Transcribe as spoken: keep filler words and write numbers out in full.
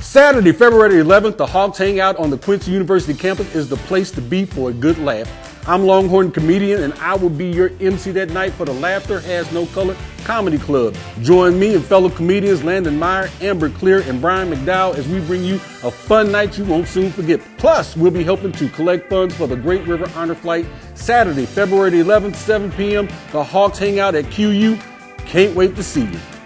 Saturday, February eleventh, the Hawks Hangout on the Quincy University campus is the place to be for a good laugh. I'm LongHorn the Comedian, and I will be your M C that night for the Laughter Has No Color Comedy Club. Join me and fellow comedians Landon Meyers, Amber Klear, and Brian McDowell as we bring you a fun night you won't soon forget. Plus, we'll be helping to collect funds for the Great River Honor Flight Saturday, February eleventh, seven p m The Hawks Hangout at Q U. Can't wait to see you.